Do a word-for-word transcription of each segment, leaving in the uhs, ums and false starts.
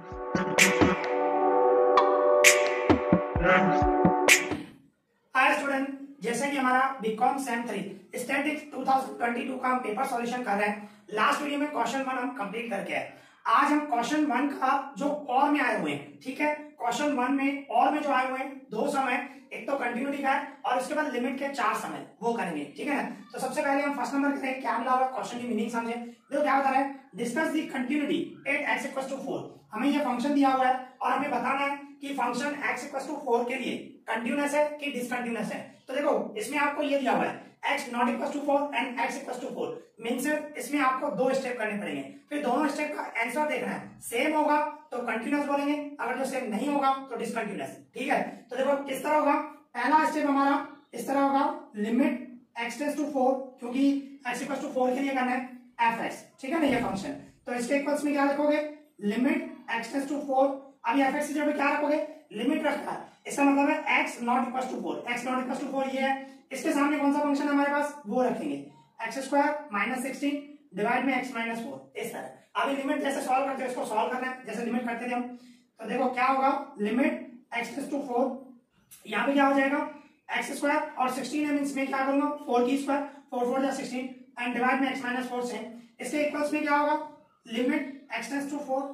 Hi student, जैसे कि हमारा BCom sem three statics two thousand twenty two का हम पेपर सॉल्यूशन कर रहे हैं। लास्ट वीडियो में क्वेश्चन वन हम कंप्लीट करके आए। आज हम क्वेश्चन वन का जो और में आए हुए हैं, ठीक है, क्वेश्चन वन में और में जो आए हुए हैं दो सम है, एक तो कंटिन्यूटी का है और उसके बाद लिमिट के चार सम है, वो करेंगे, ठीक है ना। तो सबसे पहले हम फर्स्ट नंबर करेंगे, क्या मिला हुआ क्वेश्चन की मीनिंग समझे। देखो क्या बता रहा है, discuss the continuity at x equals to four. हमें ये फंक्शन दिया हुआ है और हमें बताना है कि function x equals to four के लिए कंटिन्यूअस है कि डिसकंटिन्यूअस है। तो देखो इसमें आपको ये दिया हुआ है x not equals to four and x equals to four, means इसमें आपको दो स्टेप करने पड़ेंगे। फिर दोनों स्टेप का आंसर देखना है, सेम होगा तो कंटिन्यूअस बोलेंगे, अगर जो सेम नहीं होगा तो डिसकंटिन्यूअस, ठीक है। तो देखो किस तरह होगा, पहला स्टेप हमारा इस तरह होगा, limit x tends to four, क्योंकि x इक्वल्स टू फोर के लिए करना है fx, ठीक है ना, ये फंक्शन। तो इसके इक्वल्स में क्या लिखोगे, limit x tends to four. अभी fx की जगह क्या रखोगे, लिमिट रखा है, इसका मतलब है x not equals to four, x not equals to four ये है। इसके सामने कौन सा फंक्शन हमारे पास, वो रखेंगे x square minus sixteen divide में x माइनस फोर, इस तरह। अभी लिमिट जैसे सॉल्व करते हैं उसको सॉल्व करना है जैसे लिमिट करते थे हम। तो देखो क्या होगा, limit x tends to four, यहाँ पे क्या हो जाएगा एक्स स्क्वायर और सिक्सटीन है, मींस में क्या करूंगा फोर की स्क्वायर, फोर फोर या सिक्सटीन एंड डिवाइड में x माइनस फोर से। इसके इक्वल्स में क्या होगा, limit x tends to four,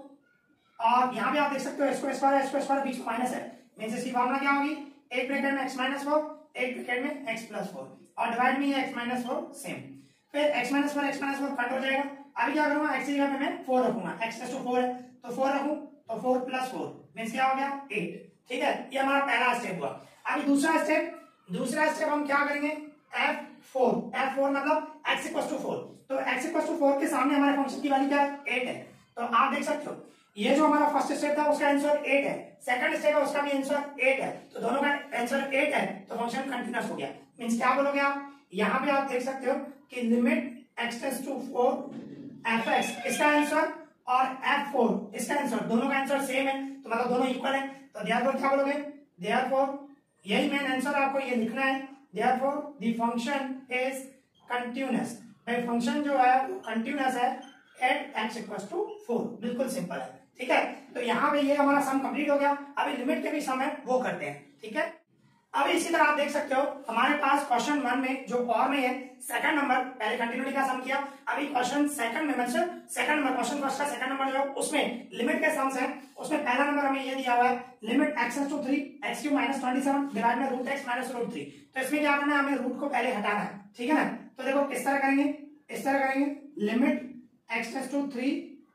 और यहाँ पे आप देख सकते हो इसको स्क्वायर है, इसको स्क्वायर बीच में माइनस है, मींस इसकी फॉर्मूला क्या होगी, एक ब्रैकेट में x माइनस फोर, एक ब्रैकेट में x प्लस फोर और डिवाइड में ये x माइनस फोर सेम। फिर x minus four x minus four cut हो जाएगा। अभी क्या करूंगा, x की जगह पे मैं फोर रखूंगा, x टेंड्स टू फोर है तो फोर रखूं तो फोर प्लस फोर मींस क्या हो गया एट, ठीक है। ये हमारा पहला स्टेप हुआ। अभी दूसरा स्टेप, दूसरा स्टेप हम क्या करेंगे, एफ फोर, एफ फोर मतलब x इक्वल्स टू फोर। तो x इक्वल्स टू फोर के सामने हमारे फंक्शन की वैल्यू क्या है, एट है। तो आप देख सकते हो ये जो हमारा फर्स्ट स्टेप था उसका आंसर एट है, सेकंड स्टेप है उसका भी आंसर एट है, तो दोनों का आंसर एट है, तो फंक्शन कंटीन्यूअस हो गया। मींस क्या बोलोगे आप, यहाँ पे आप देख सकते हो कि limit x tends to four fx इसका आंसर और एफ फोर इसका आंसर, दोनों का आंसर सेम है, तो मतलब दोनों इक्वल है। तो देयरफॉर क्या बोलोगे, देयरफॉर यही मेन आंसर आपको ये लिखना है, therefore the function is continuous. भाई फंक्शन जो है वो कंटीन्यूअस है at x equals to four, बिल्कुल सिंपल है, ठीक है। तो यहाँ पे ये हमारा सम कंप्लीट हो गया। अभी लिमिट के भी सम है वो करते हैं, ठीक है। अभी इसी तरह आप देख सकते हो हमारे पास क्वेश्चन वन में जो और में है सेकंड नंबर, पहले कंटिन्यूटी का सम किया, अभी क्वेश्चन सेकंड में मतलब सेकंड नंबर, क्वेश्चन फर्स्ट का सेकंड नंबर जो है उसमें लिमिट के सम्स हैं। उसमें पहला नंबर हमें ये दिया हुआ है, limit x tends to three x cube minus twenty seven divide में root x minus root three. तो इसमें क्या करना है, हमें रूट को पहले हटाना है, ठीक है ना। तो देखो किस तरह करेंगे, इस तरह करेंगे, limit x tends to three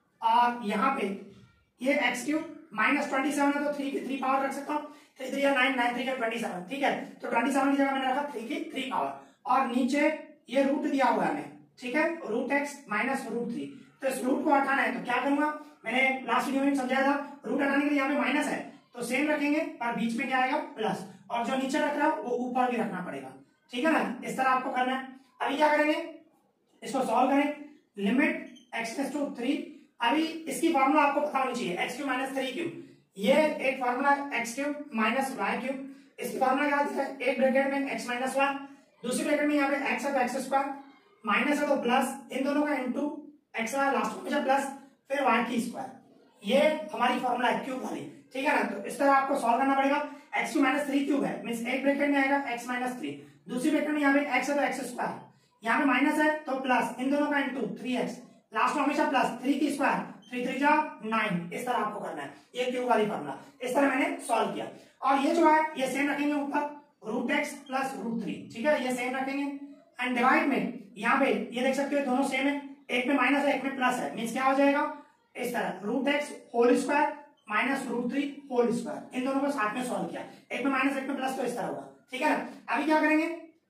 और यहाँ पे ये x cube minus twenty seven है तो थ्री की थ्री पावर रख सकता हूँ, थ्री थ्री या नाइन, नाइन थ्री का ट्वेंटी सेवन, ठीक है। तो ट्वेंटी सेवन की जगह मैंने रखा थ्री की थ्री पावर और नीचे ये रूट दिया हुआ है हमें, ठीक है, root x minus root three. तो इस रूट को हटाना है तो क्या करूंगा, मैंने लास्ट वीडियो में समझाया था, रूट हटाने के लिए यहाँ पे माइनस है तो सेम रखेंगे पर बीच में क्या आएगा प्लस, और जो नीचे रख रहा है वो ऊपर भी रखना पड़ेगा, ठीक है ना। इस तरह आपको करना है। अभी क्या करेंगे, इसको सॉल्व करें, limit x tends to three. अभी इसकी फॉर्मूला आपको पता होनी चाहिए, x cube minus three cube, ये एक formula x cube minus y cube. इसकी फॉर्मूला क्या होती है, एक ब्रैकेट में x माइनस वन, दूसरी ब्रैकेट में यहाँ पे x है तो एक्स स्क्वायर, माइनस है तो प्लस, इन दोनों का इंटू एक्स है लास्ट में प्लस, फिर वाई की स्क्वायर। ये हमारी फॉर्मूला है क्यूब वाली, ठीक है ना। तो इस तरह आपको सॉल्व करना पड़ेगा। X cube minus three cube है, मीन्स एक ब्रैकेट में आएगा x माइनस थ्री, दूसरी ब्रैकेट में यहाँ पे x है तो एक्स स्क्वायर, यहाँ पे माइनस है तो प्लस, इन दोनों का इंटू थ्री एक्स, लास्ट में हमेशा प्लस, थ्री की स्क्वायर, थ्री थ्री जा नाइन, इस तरह आपको करना है। ये क्यूब वाली फॉर्मूला इस तरह मैंने सॉल्व किया। और ये जो है ये सेम रखेंगे ऊपर, root x plus root three, ठीक है, ये सेम रखेंगे एंड डिवाइड में यहाँ पे ये देख सकते हो दोनों सेम है, एक में माइनस है एक में प्लस है, मीन्स क्या हो जाएगा इस तरह, root x whole square minus root three whole square, इन दोनों को साथ में सॉल्व किया, एक में माइनस एक में प्लस, तो इस तरह होगा, ठीक है ना। अभी क्या करेंगे,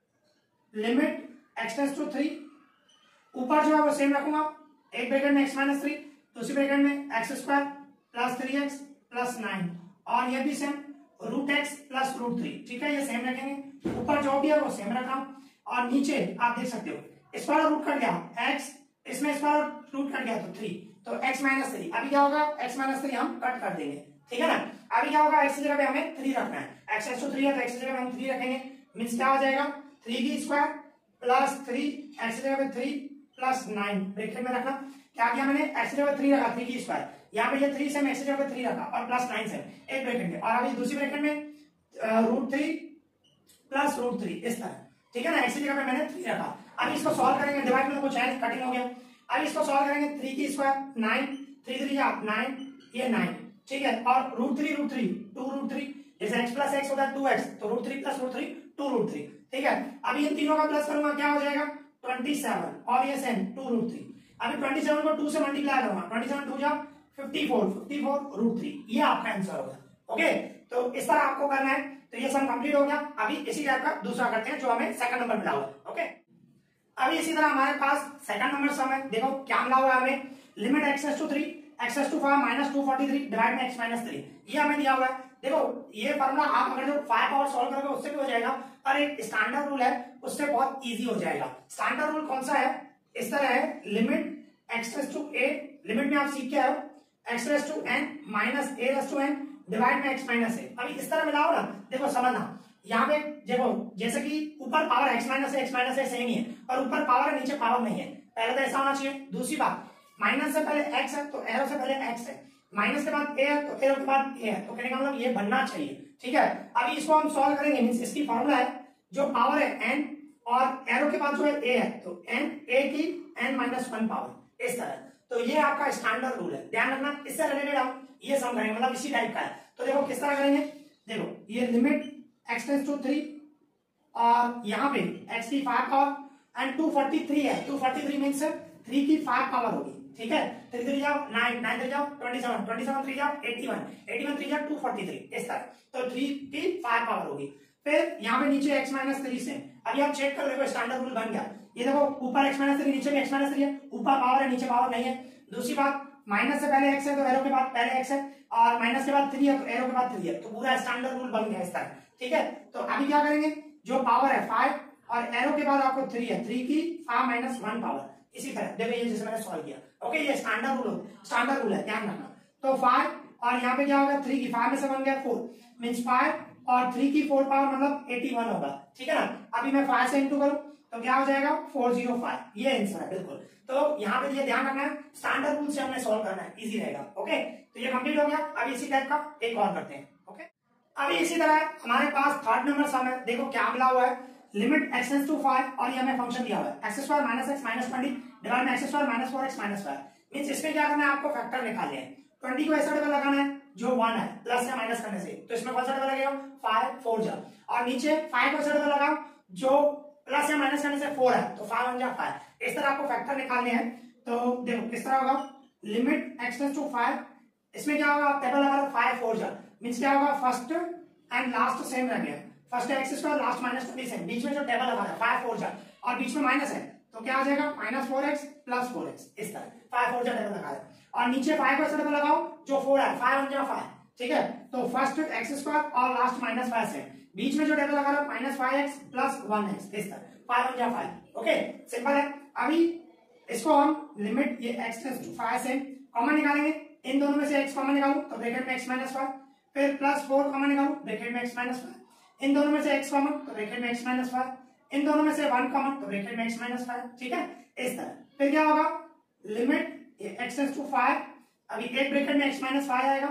limit x tends to three, ऊपर जो है वो सेम रखूंगा, एक ब्रैकेट में x माइनस थ्री, दूसरी ब्रैकेट में x square plus three x plus nine, और ये भी same root x plus root three, ठीक है, ये सेम रखेंगे, ऊपर जो भी है वो सेम रखा, और नीचे आप देख सकते हो इस पर रूट कट गया x, इसमें इस पर रूट कट गया तो थ्री, तो x माइनस थ्री। अभी क्या होगा, x माइनस थ्री हम कट कर देंगे, ठीक है ना। अभी क्या होगा, x की जगह पे हमें थ्री रखना है, x एक्स टू थ्री है तो x की जगह पे हम थ्री रखेंगे, मीन्स क्या हो जाएगा थ्री की स्क्वायर प्लस थ्री, एक्स की जगह पे थ्री प्लस नाइन, ब्रैकेट में रखना, क्या किया मैंने, एक्स की जगह थ्री रखा, थ्री की स्क्वायर, यहाँ पे ये थ्री सेम एक्स की जगह पे थ्री रखा और प्लस नाइन सेम एक ब्रैकेट में, और अभी दूसरी ब्रैकेट में root three plus root three इस तरह, ठीक है ना, एक्स की जगह पे मैंने थ्री रखा। अब इसको सॉल्व करेंगे, डिवाइड में कुछ है कटिंग हो गया। अब इसको सॉल्व करेंगे, थ्री की स्क्वायर नाइन, थ्री थ्री जा नाइन, ये नाइन, ठीक है, और root three root three two root three, जैसे x प्लस एक्स होता है टू एक्स, तो root three plus root three two root three, ठीक है। अभी इन तीनों का प्लस करूंगा क्या हो जाएगा ट्वेंटी सेवन, और ये सेम टू रूट थ्री। अभी ट्वेंटी सेवन को टू से मल्टीप्लाई करूंगा, ट्वेंटी सेवन टू जा fifty four, fifty four root three, ये आपका आंसर होगा। ओके, तो इस तरह आपको करना है। तो ये सम कंप्लीट हो गया। अभी इसी टाइप का दूसरा करते हैं जो हमें सेकंड नंबर मिला हुआ है। ओके, अभी इसी तरह हमारे पास सेकंड नंबर सम है। देखो क्या मिला हुआ है हमें, limit access to three access to five minus two forty three divide में एक्स माइनस थ्री, ये हमें दिया हुआ है। देखो ये फॉर्मूला आप अगर जो फाइव पावर सॉल्व करोगे उससे भी हो जाएगा, और एक स्टैंडर्ड रूल है उससे बहुत इजी हो जाएगा। स्टैंडर्ड रूल कौन सा है, इस तरह है, limit access to a, limit में आप सीख के आए हो, access to n minus a raise to n divide में एक्स माइनस ए। अभी इस तरह मिलाओ ना, देखो समझना, यहाँ पे देखो जैसे कि ऊपर power x minus x minus a same ही है, और ऊपर पावर है नीचे पावर नहीं है, पहले तो ऐसा होना चाहिए। दूसरी बात, माइनस से पहले एक्स है तो एरो से पहले एक्स है, माइनस के बाद ए है तो एरो के बाद ए है, तो कहने का मतलब ये बनना चाहिए, ठीक है। अभी इसको हम सॉल्व करेंगे, मींस इसकी फॉर्मूला है जो पावर है एन और एरो के बाद जो है ए है, तो एन ए की एन माइनस वन पावर, इस तरह। तो ये आपका स्टैंडर्ड रूल है, ध्यान रखना। इससे रिलेटेड आप ये सम करेंगे, मतलब इसी टाइप का है। तो देखो किस तरह करेंगे, देखो ये limit x tends to three, और यहाँ पे एक्स की five power and two forty three है, two forty three means three की फाइव पावर होगी, ठीक है। थ्री थ्री जाओ नाइन, नाइन थ्री जाओ twenty seven, twenty seven three जाओ eighty one, eighty one three जाओ टू फोर्टी थ्री, इस तरह। तो थ्री की फाइव पावर होगी। फिर यहाँ पे नीचे एक्स माइनस थ्री से, अभी आप चेक कर देखो स्टैंडर्ड रूल बन गया। ये देखो ऊपर एक्स माइनस थ्री, नीचे भी एक्स माइनस थ्री है, ऊपर पावर है नीचे पावर नहीं है। दूसरी बात, माइनस से पहले एक्स है तो एरो के बाद पहले एक्स है, और माइनस के बाद थ्री है तो एरो के बाद थ्री है, तो पूरा स्टैंडर्ड रूल बन गया इस तरह, ठीक है। तो अभी क्या करेंगे, जो पावर है फाइव और एरो के बाद आपको थ्री है, थ्री की फाइव माइनस वन पावर, इसी तरह देखो ये जैसे मैंने सॉल्व किया। ओके, ये स्टैंडर्ड रूल स्टैंडर्ड रूल है, ध्यान रखना। तो फाइव और यहाँ पे क्या होगा, थ्री की फाइव में से बन गया फोर, मीन्स फाइव और थ्री की फोर पावर मतलब एटी वन होगा, ठीक है ना। अभी मैं फाइव से इंटू करूं तो क्या हो जाएगा फोर जीरो फाइव, ये आंसर है बिल्कुल। तो यहाँ पे ये ध्यान रखना है, स्टैंडर्ड रूल से हमने सॉल्व करना है, इजी रहेगा। ओके, तो ये कंप्लीट हो गया। अभी इसी टाइप का एक और करते हैं। ओके, अभी इसी तरह हमारे पास थर्ड नंबर सम है। देखो क्या मिला हुआ है, limit x tends to five, और ये हमें फंक्शन दिया हुआ है x square minus x minus twenty divide में x square minus four x minus five. Means इसमें क्या करना है, आपको फैक्टर निकालने हैं। ट्वेंटी को ऐसा टेबल लगाना है जो वन है, प्लस या माइनस करने से, तो इसमें कौन सा टेबल लगेगा, फाइव फोर जा, और नीचे फाइव को ऐसा टेबल लगाओ जो प्लस या माइनस करने से फोर है, तो फाइव वन जा फाइव। इस तरह आपको फैक्टर निकालने हैं। तो देखो किस तरह होगा, limit x tends to five, इसमें क्या होगा, टेबल लगा लो फाइव फोर जा, मींस क्या होगा, फर्स्ट एंड लास्ट सेम रह गया, first x square last minus twenty same, बीच में जो टेबल लगा है फाइव फोर जा, और बीच में माइनस है तो क्या आ जाएगा minus four x plus four x, इस तरह फाइव फोर जा टेबल लगा है। और नीचे फाइव को ऐसा टेबल लगाओ जो फोर है, फाइव वन जा फाइव, ठीक है। तो फर्स्ट एक्स स्क्वायर और लास्ट माइनस फाइव से, बीच में जो टेबल लगा रहा minus five x plus one x, इस तरह फाइव वन जा फाइव। ओके, सिंपल है। अभी इसको हम लिमिट ये एक्स टेंड्स टू फाइव से कॉमन निकालेंगे, इन दोनों में से एक्स कॉमन निकालो तो ब्रैकेट में एक्स माइनस फाइव, फिर प्लस फोर कॉमन निकालो ब्रैकेट में एक्स माइनस फाइव, इन दोनों में से x कॉमन तो ब्रैकेट में x माइनस फाइव, इन दोनों में से वन कॉमन तो ब्रैकेट में x माइनस फाइव, ठीक है। इस तरह फिर क्या होगा, limit x tends to five, अभी एक ब्रैकेट में x माइनस फाइव आएगा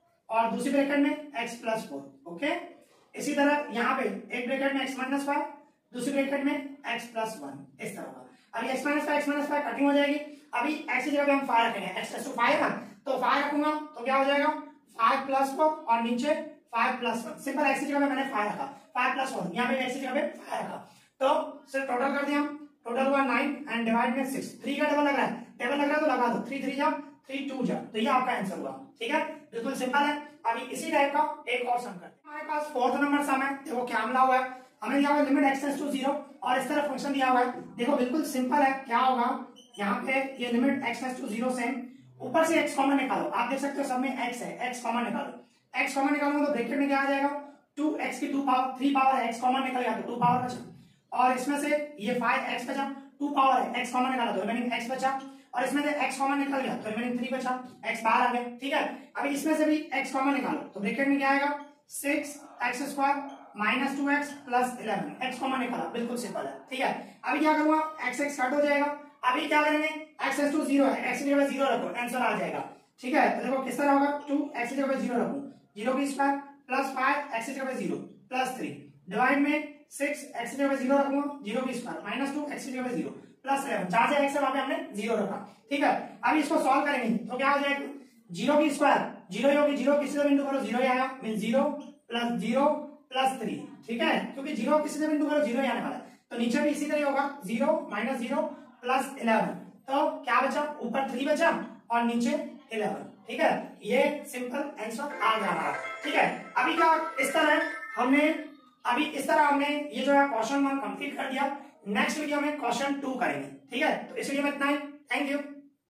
और दूसरी ब्रैकेट में x प्लस फोर। ओके, इसी तरह यहाँ पे एक ब्रैकेट में x माइनस फाइव, दूसरी ब्रैकेट में x प्लस वन, इस तरह होगा। अभी x minus five x minus five cutting हो जाएगी। अभी x की जगह पे हम फाइव रखेंगे, x टेंड्स टू फाइव है ना, तो फाइव रखूंगा तो क्या हो जाएगा फाइव प्लस फोर और नीचे five plus one, simple x की जगह पे मैंने फाइव रखा, फाइव प्लस वन, यहाँ पे एक्स की जगह पे फाइव रखा, तो सिर्फ टोटल कर दिया हम, टोटल हुआ नाइन एंड डिवाइड में सिक्स। थ्री का टेबल लग रहा है, टेबल लग रहा है तो लगा दो, थ्री थ्री जा थ्री टू जा, तो ये आपका आंसर हुआ, ठीक है, बिल्कुल सिंपल है। अभी इसी टाइप का एक और सम करते हैं। हमारे पास फोर्थ नंबर सम है, देखो क्या मिला हुआ है हमें, दिया हुआ limit x tends to zero, और इस तरह फंक्शन दिया हुआ है। देखो बिल्कुल सिंपल है, क्या होगा यहाँ पे ये limit x tends to zero से ऊपर से एक्स कॉमन निकालो, आप देख सकते हो सब में एक्स है, एक्स कॉमन निकालो, एक्स कॉमन निकालूंगा तो ब्रैकेट में क्या आ जाएगा, टू एक्स की टू पावर, थ्री पावर है, एक्स कॉमन निकल गया तो टू पावर बचा, और इसमें से ये फाइव एक्स बचा, टू पावर है, एक्स कॉमन निकाला तो रिमेनिंग एक्स बचा, और इसमें से एक्स कॉमन निकल गया तो रिमेनिंग थ्री बचा, एक्स बाहर आ गया, ठीक है। अभी इसमें से भी एक्स कॉमन निकालो तो ब्रैकेट में क्या आएगा, six x square minus two x plus eleven, x common निकाला, बिल्कुल सिंपल है, ठीक है। अभी क्या करूंगा, एक्स एक्स कट हो जाएगा। अभी क्या करेंगे, एक्स टू जीरो है, एक्स की जगह जीरो रखो, आंसर आ जाएगा, ठीक है, तो देखो किस तरह होगा, टू एक्स की जगह जीरो रखूं, जीरो की स्क्वायर प्लस फाइव एक्स की जगह जीरो प्लस थ्री डिवाइड में सिक्स एक्स की जगह जीरो रखूंगा, जीरो की स्क्वायर माइनस टू एक्स की जगह जीरो प्लस इलेवन, जहां से एक्स है वहां पे हमने जीरो रखा। ठीक है, अब इसको सॉल्व करेंगे तो क्या हो जाएगा, जीरो की स्क्वायर जीरो ही होगी, जीरो किसी से बिंदु करो जीरो ही आया, mean zero plus zero plus three. ठीक है, क्योंकि जीरो किसी से बिंदु करो जीरो ही आने वाला है, तो नीचे भी इसी तरह होगा, zero minus zero plus eleven, तो क्या बचा, ऊपर थ्री बचा और नीचे इलेवन। ठीक है, ये सिंपल आंसर आ गया हमारा। ठीक है, अभी का इस तरह हमने अभी इस तरह हमने ये जो है क्वेश्चन वन कंप्लीट कर दिया। नेक्स्ट वीडियो में क्वेश्चन टू करेंगे। ठीक है, तो इस वीडियो में इतना ही, थैंक यू।